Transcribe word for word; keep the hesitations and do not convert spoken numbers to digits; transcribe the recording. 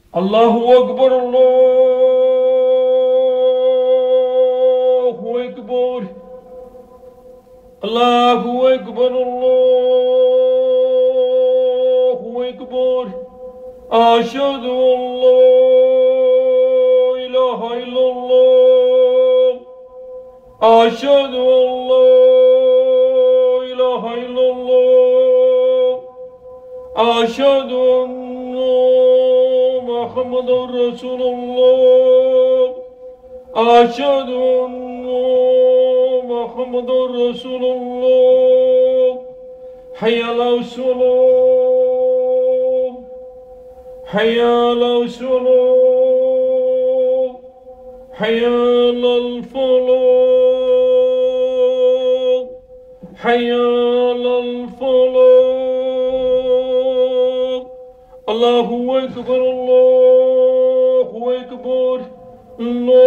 الله أكبر الله أكبر الله أكبر الله أكبر أشهد أن لا إله إلا الله أشهد أن لا إله إلا الله أشهد أن محمد رسول الله أشهد أن محمد رسول الله حي على الصلاة حي على الصلاة حي على الفلاح حي على الفلاح الله أكبر الله أكبر الله